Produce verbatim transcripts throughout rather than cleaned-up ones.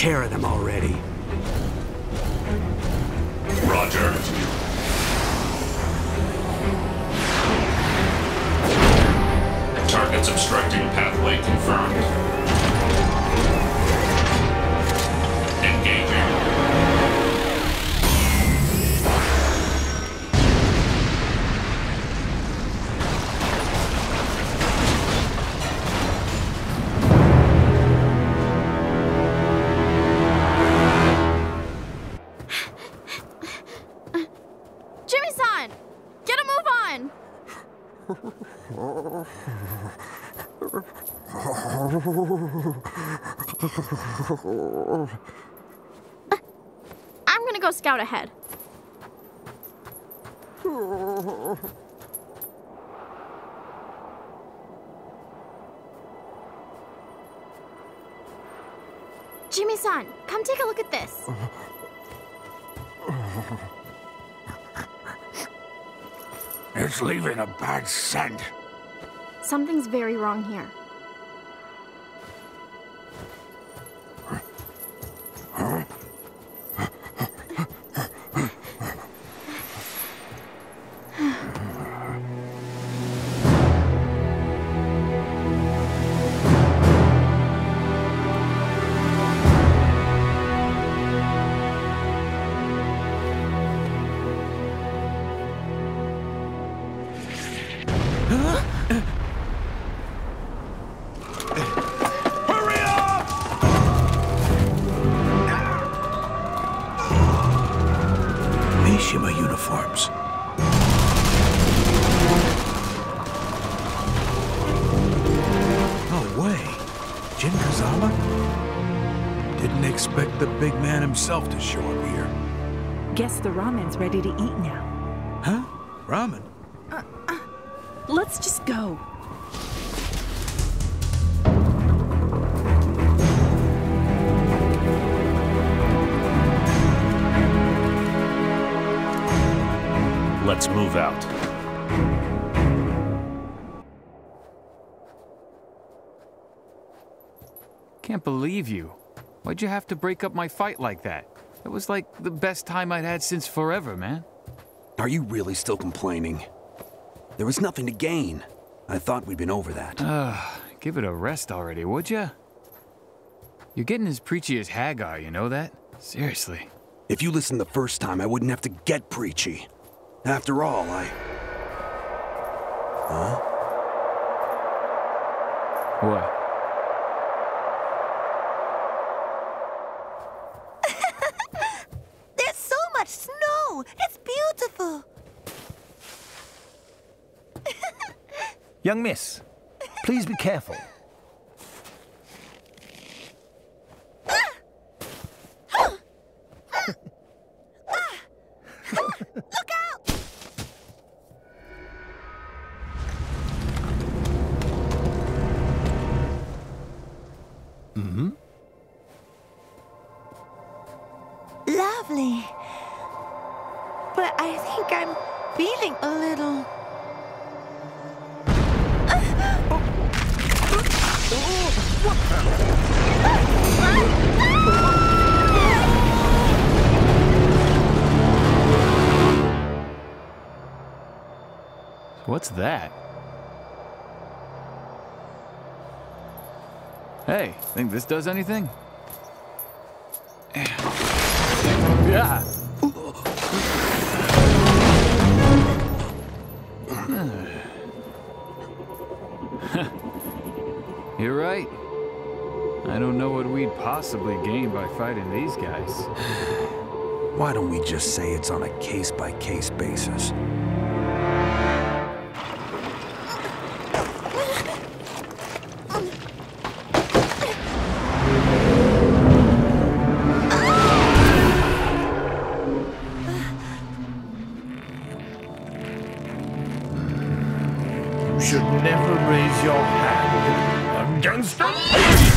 care of them already. Roger. Target's obstructing pathway confirmed. Engaging. Jimmy-san! Get a move on! I'm gonna go scout ahead. Jimmy-san, come take a look at this. It's leaving a bad scent. Something's very wrong here. Uniforms. No way. Jin Kazama? Didn't expect the big man himself to show up here. Guess the ramen's ready to eat now. Huh? Ramen? Uh, uh, let's just go. Let's move out. Can't believe you. Why'd you have to break up my fight like that? It was like the best time I'd had since forever, man. Are you really still complaining? There was nothing to gain. I thought we'd been over that. Uh, give it a rest already, would ya? You're getting as preachy as Hagar, you know that? Seriously. If you listened the first time, I wouldn't have to get preachy. After all, I... Huh? What? There's so much snow! It's beautiful! Young miss, please be careful. Look out! Mm-hmm. Lovely. But I think I'm feeling a little... What's that? Hey, think this does anything? Yeah. You're right. I don't know what we'd possibly gain by fighting these guys. Why don't we just say it's on a case-by-case basis? You should never raise your hand against a lady!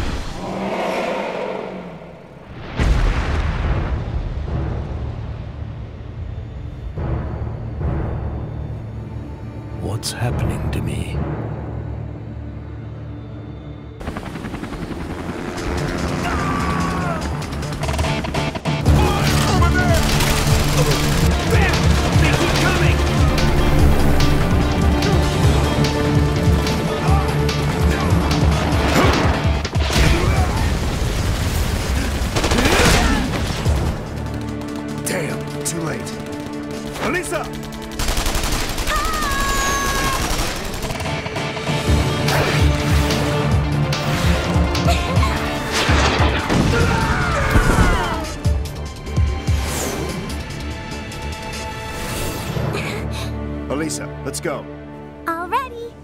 What's happening to me? Elisa! Elisa, let's go. Already.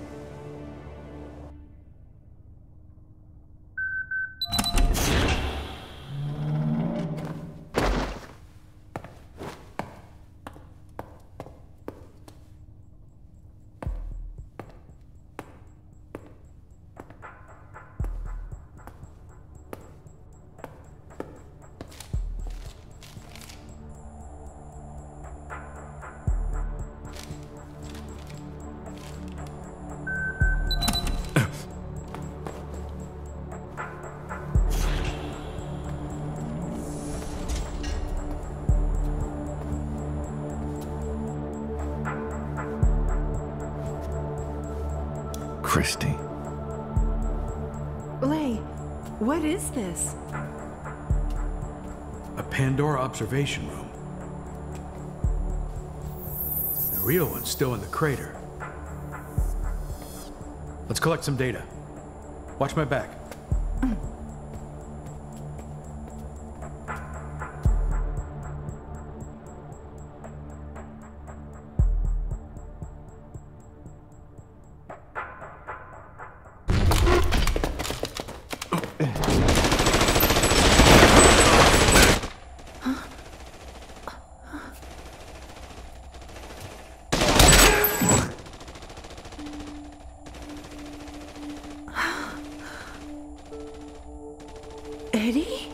Christy. Lay, what is this? A Pandora observation room. The real one's still in the crater. Let's collect some data. Watch my back. Eddie?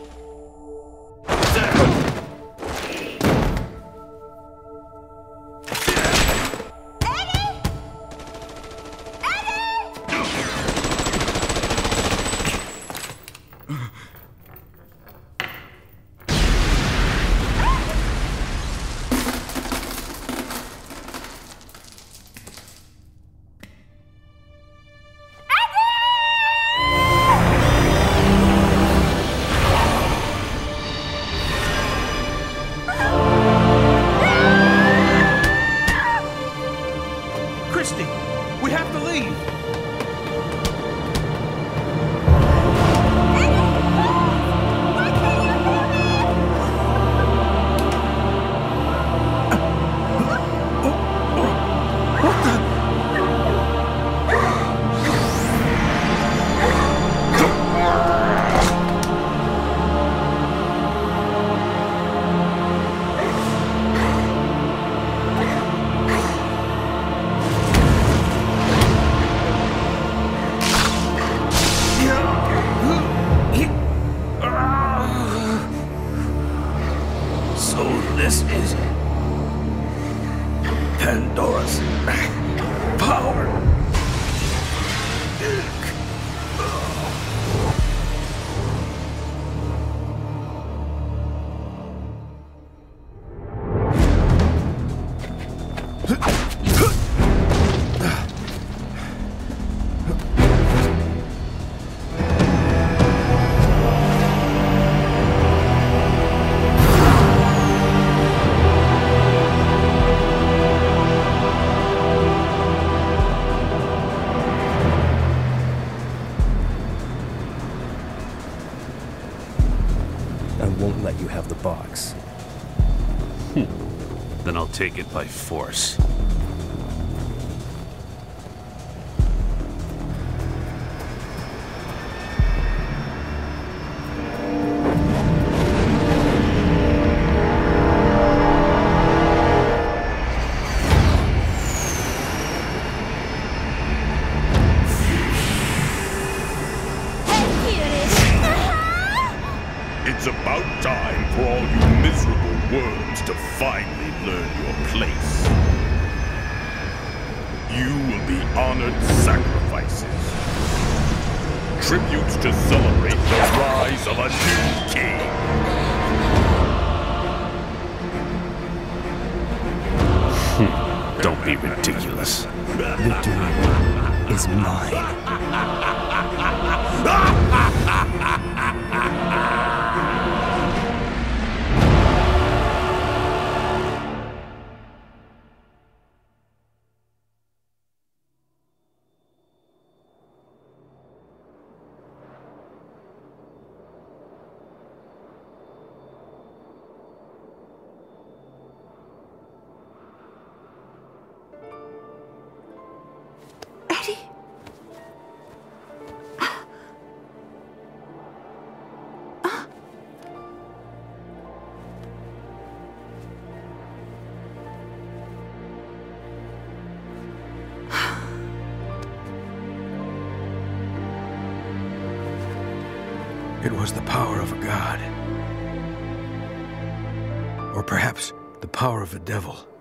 Christy, we have to leave. So this is Pandora's power. I won't let you have the box. Then I'll take it by force. It's about time for all you miserable worms to finally learn your place. You will be honored sacrifices. Tributes to celebrate the rise of a new king. Don't be ridiculous. Victory is mine. It was the power of a god. Or perhaps the power of the devil.